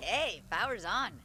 Hey, power's on.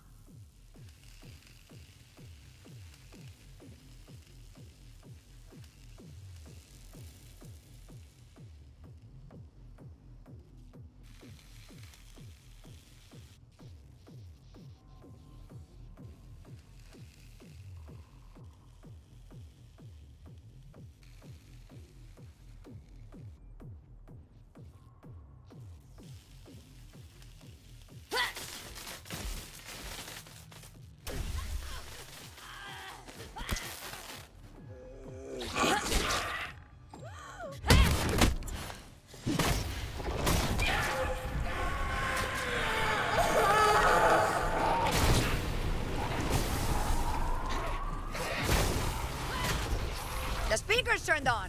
The speaker's turned on.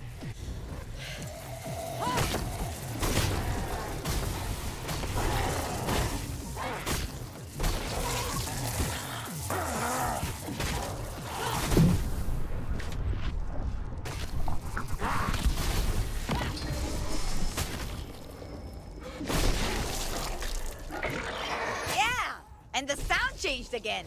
Yeah, and the sound changed again.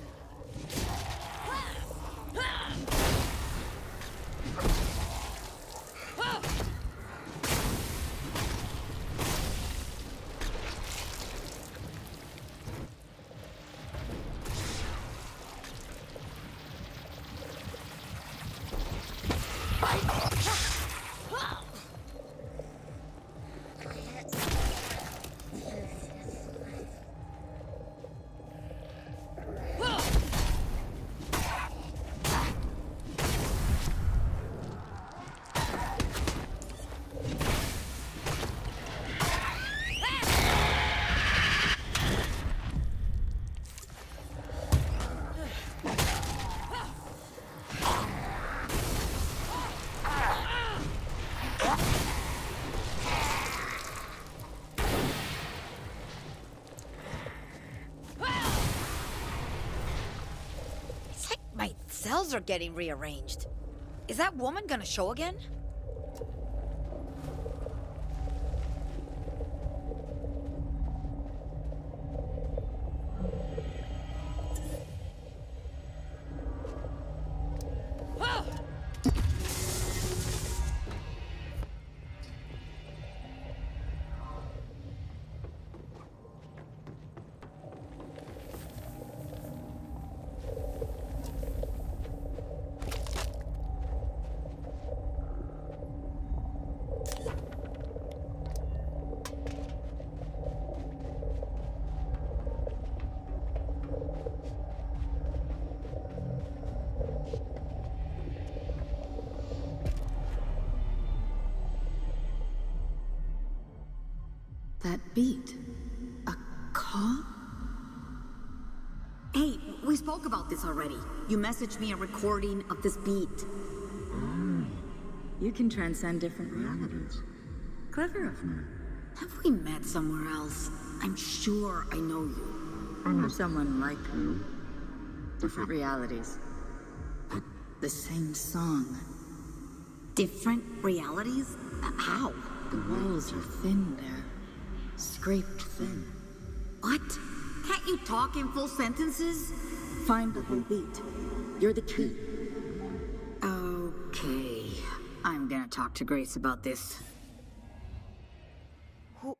My cells are getting rearranged. Is that woman gonna show again? That beat. A call? Hey, we spoke about this already. You messaged me a recording of this beat. You can transcend different realities. Clever of me. Have we met somewhere else? I'm sure I know you. I know someone like you. Different realities. The same song. Different realities? How? The walls are thin there. Scraped thin. What? Can't you talk in full sentences? Find the whole beat. You're the key. Okay. I'm gonna talk to Grace about this. Who?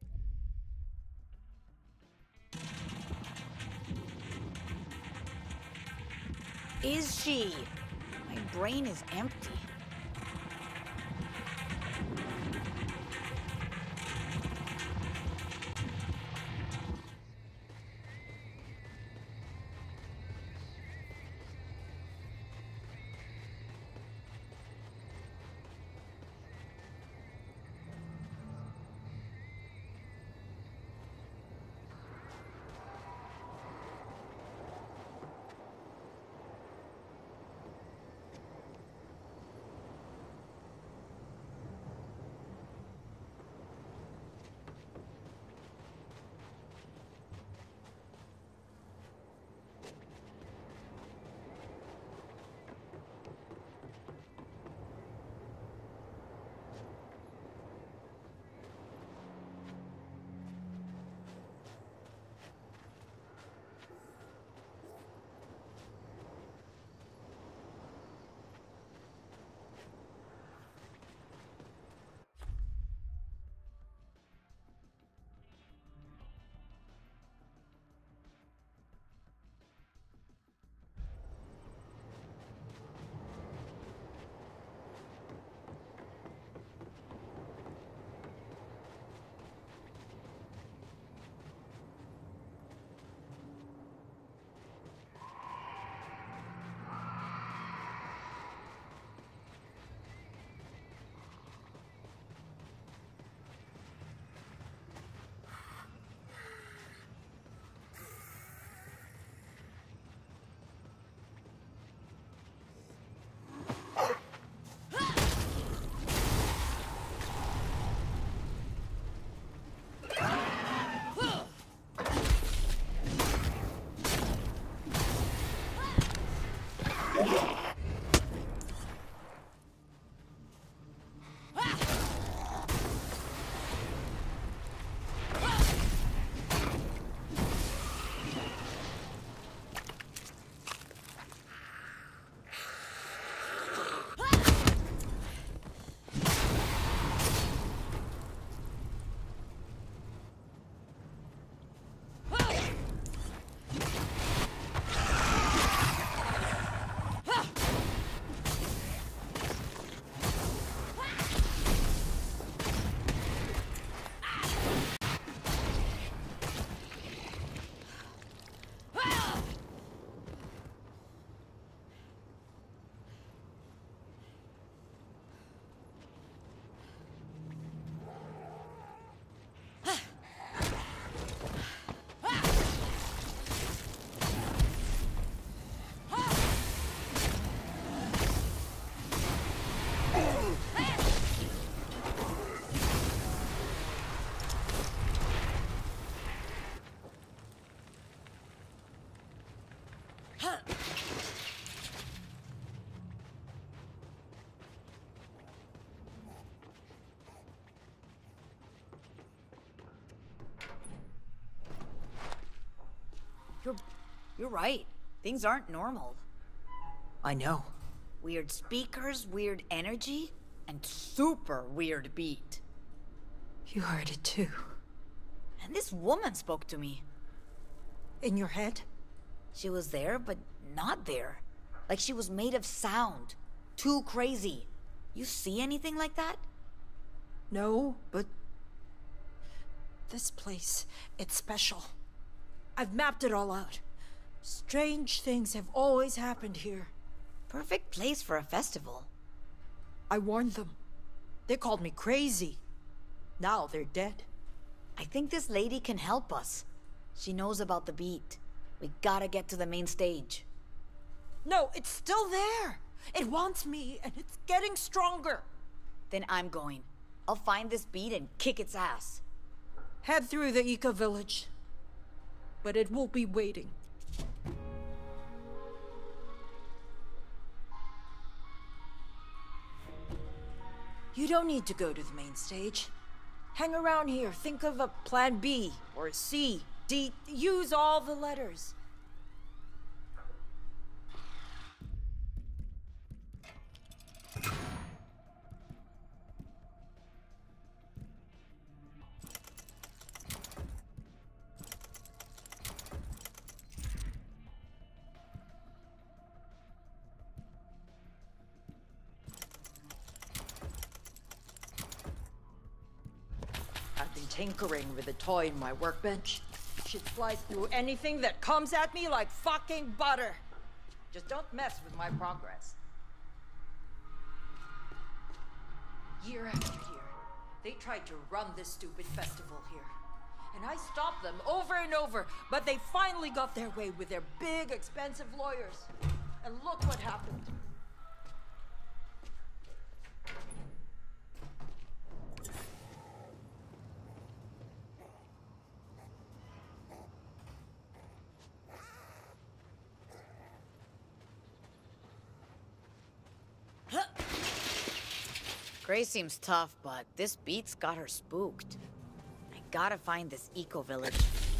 Is she? My brain is empty. You're right. Things aren't normal. I know. Weird speakers, weird energy, and super weird beat. You heard it too. And this woman spoke to me. In your head? She was there, but not there. Like she was made of sound. Too crazy. You see anything like that? No, but... this place, it's special. I've mapped it all out. Strange things have always happened here. Perfect place for a festival. I warned them. They called me crazy. Now they're dead. I think this lady can help us. She knows about the beat. We gotta get to the main stage. No, it's still there. It wants me, and it's getting stronger. Then I'm going. I'll find this beat and kick its ass. Head through the Eco Village. But it will be waiting. You don't need to go to the main stage. Hang around here, think of a plan B, or a C, D, use all the letters. I've been tinkering with a toy in my workbench. Should fly through anything that comes at me like fucking butter. Just don't mess with my progress. Year after year, they tried to run this stupid festival here. And I stopped them over and over, but they finally got their way with their big, expensive lawyers. And look what happened. Grace seems tough, but this beat's got her spooked. I gotta find this Eco Village.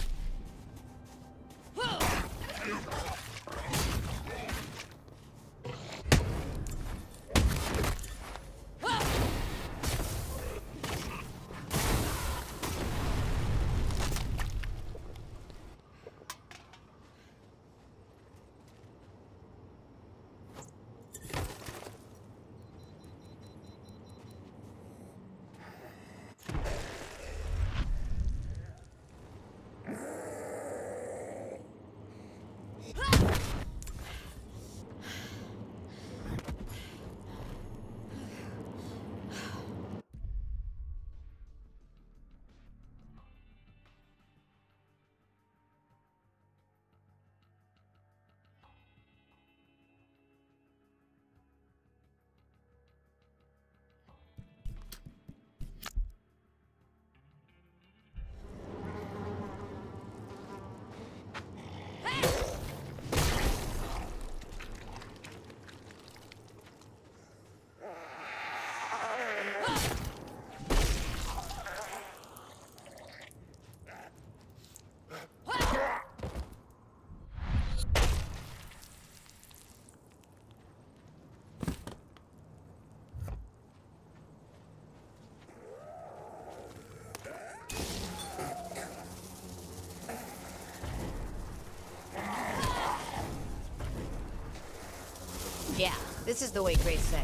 Yeah, this is the way Grace said.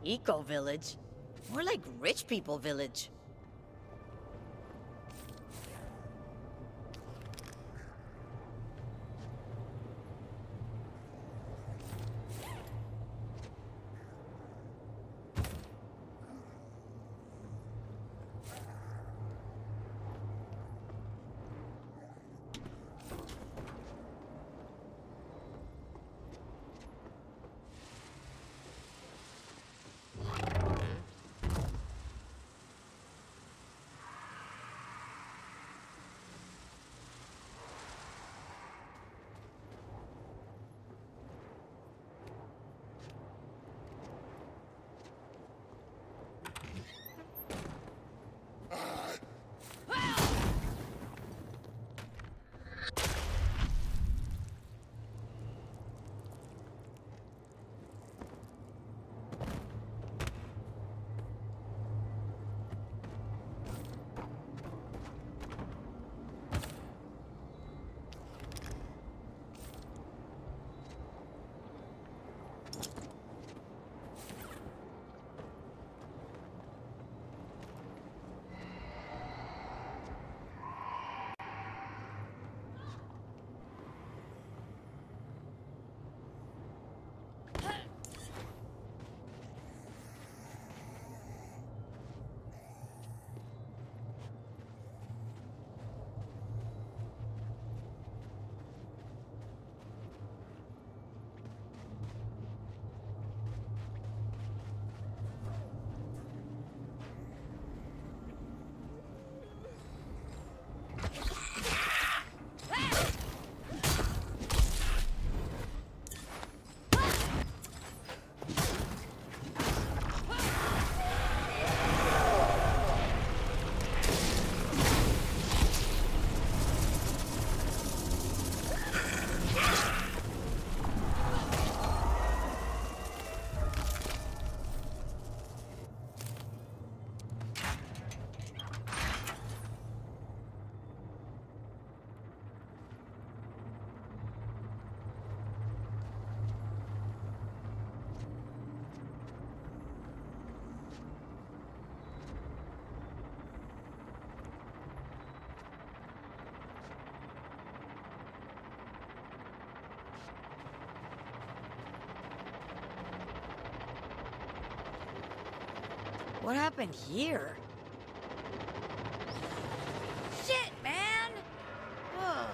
Eco-village? More like rich people village. What happened here? Shit, man! Ugh.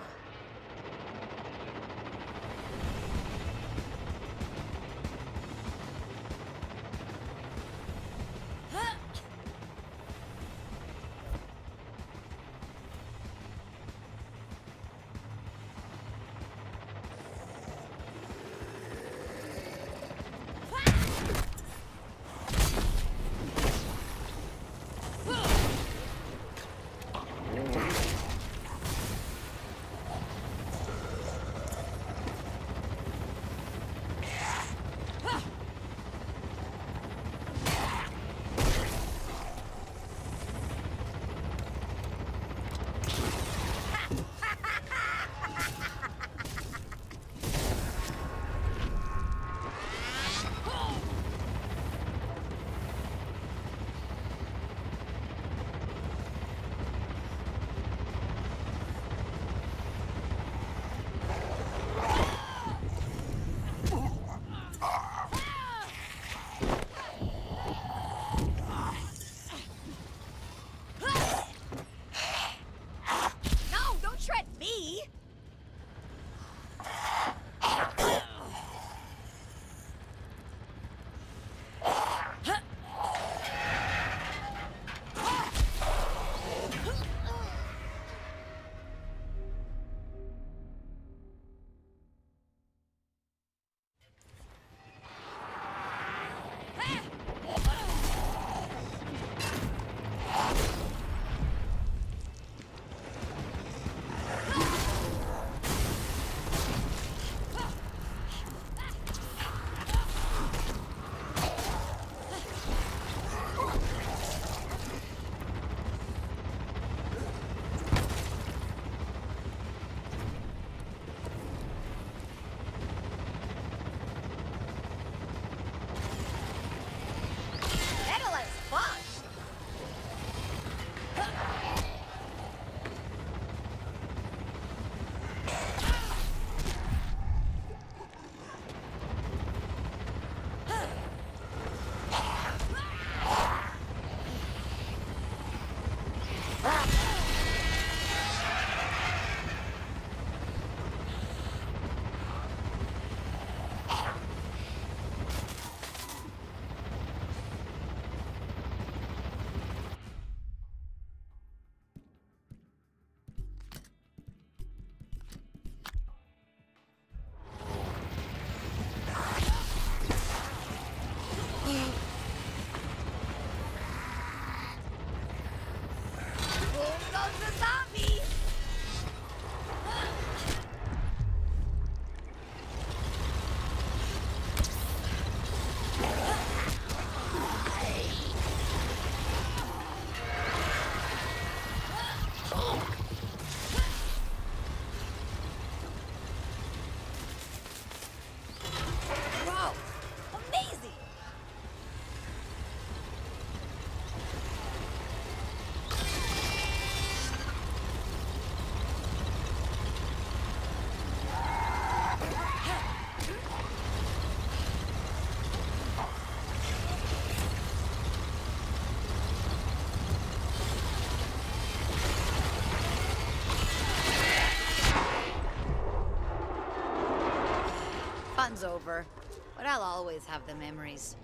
fun's over. But I'll always have the memories.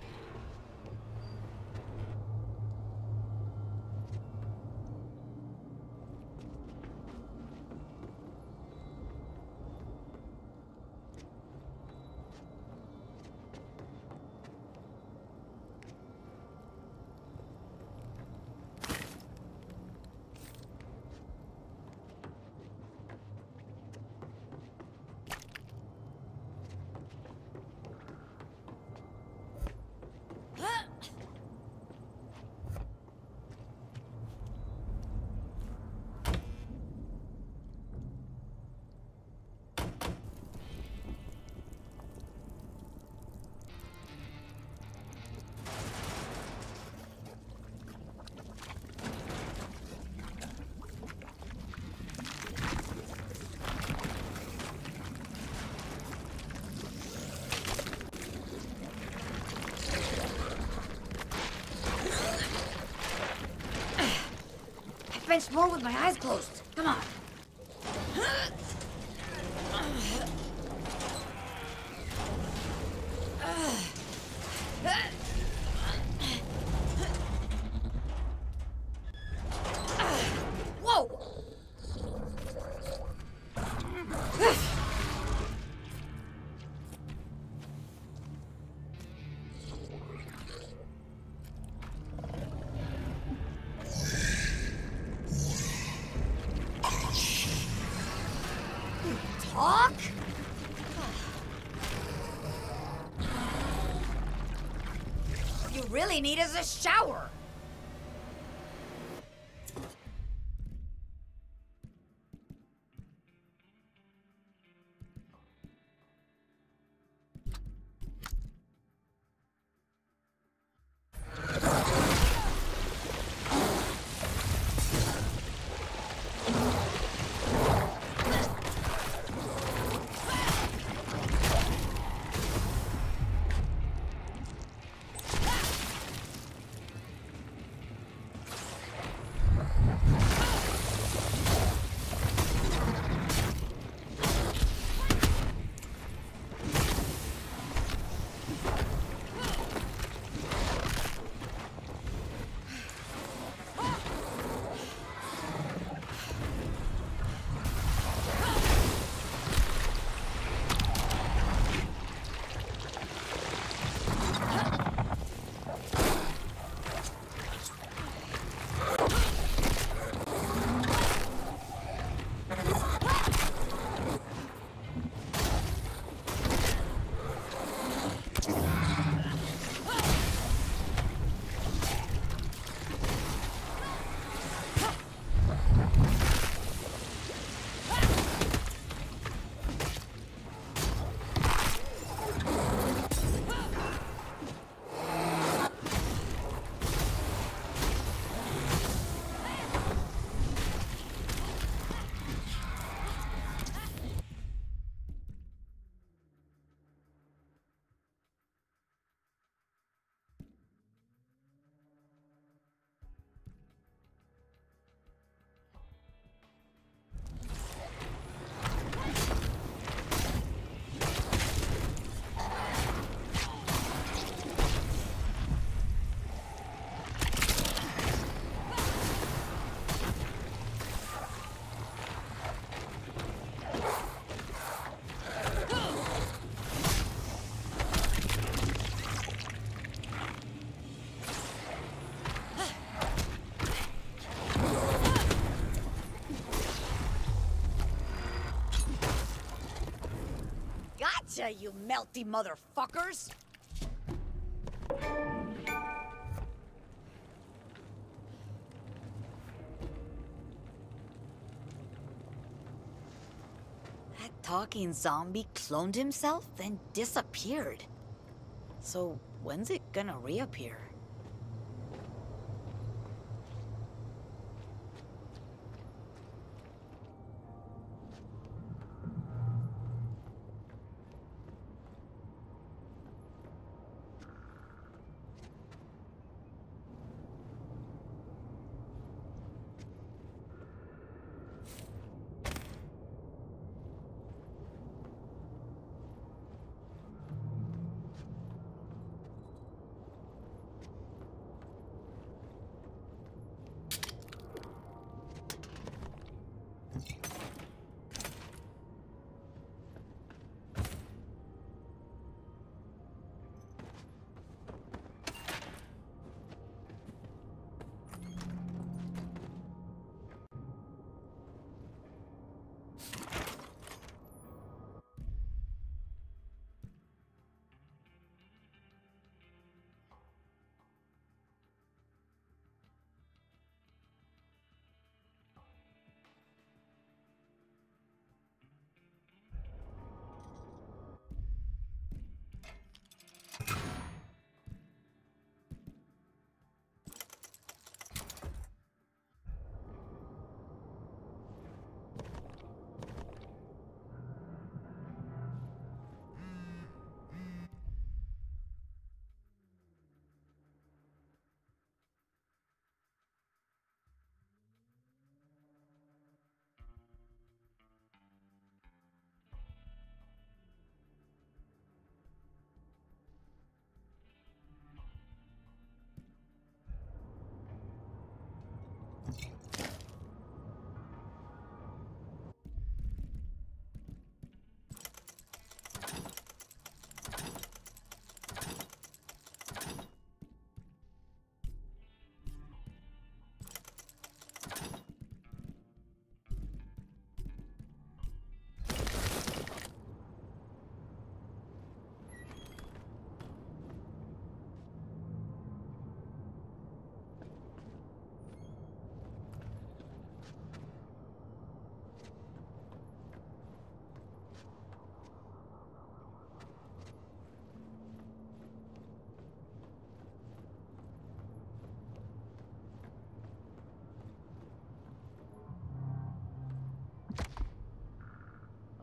Bench more with my eyes closed. Come on. Whoa! Talk? What you really need is a shower. Gotcha, you melty motherfuckers! That talking zombie cloned himself, then disappeared. So, when's it gonna reappear?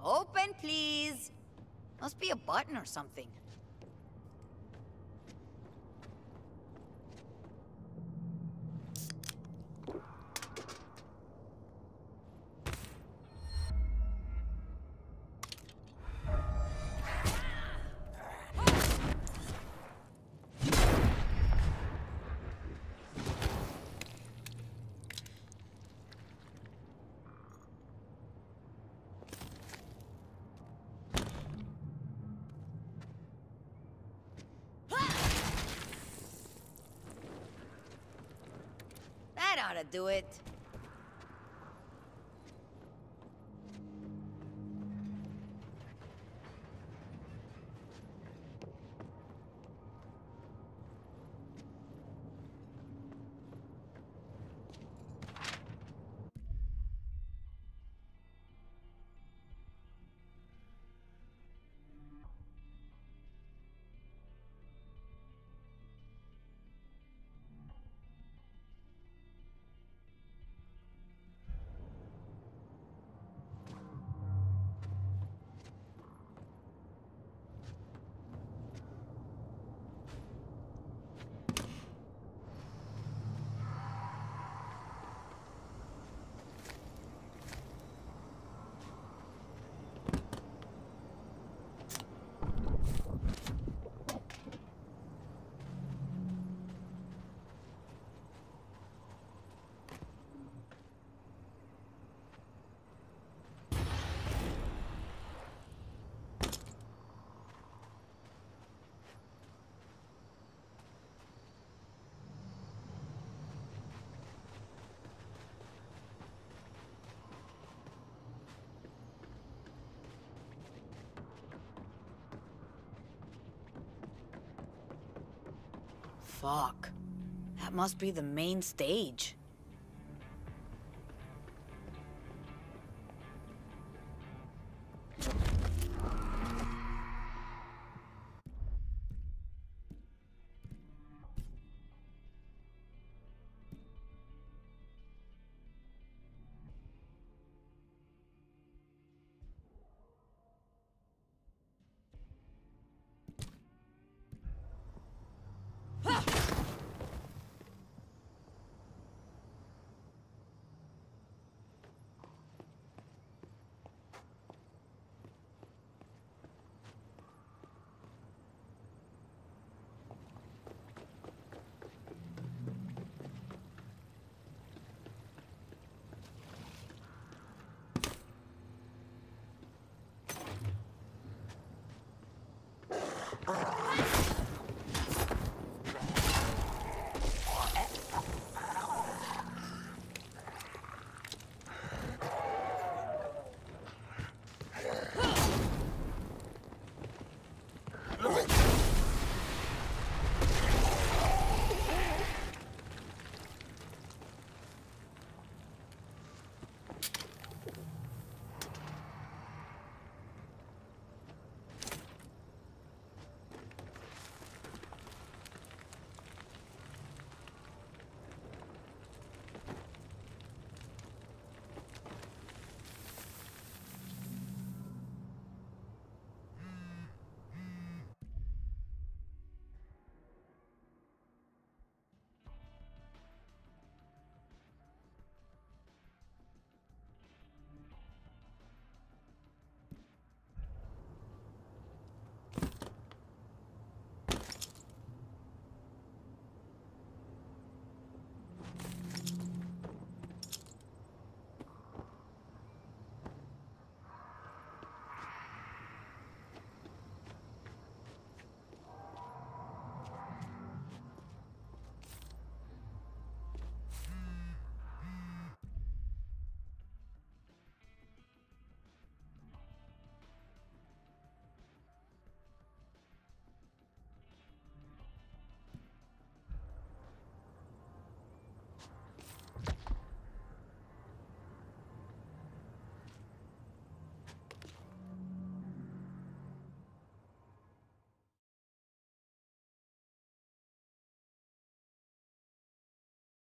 Open, please. Must be a button or something. That ought to do it. Fuck. That must be the main stage.